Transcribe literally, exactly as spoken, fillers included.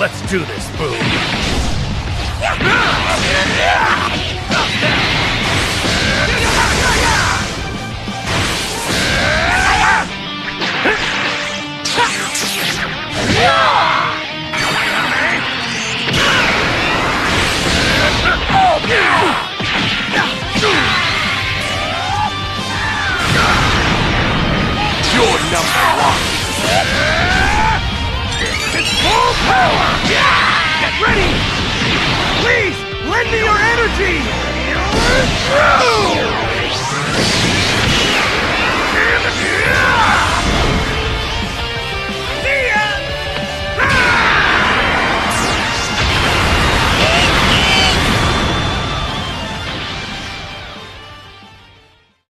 Let's do this, boo. You're number one. It's full power! Get ready! Please, lend me your energy! You're through!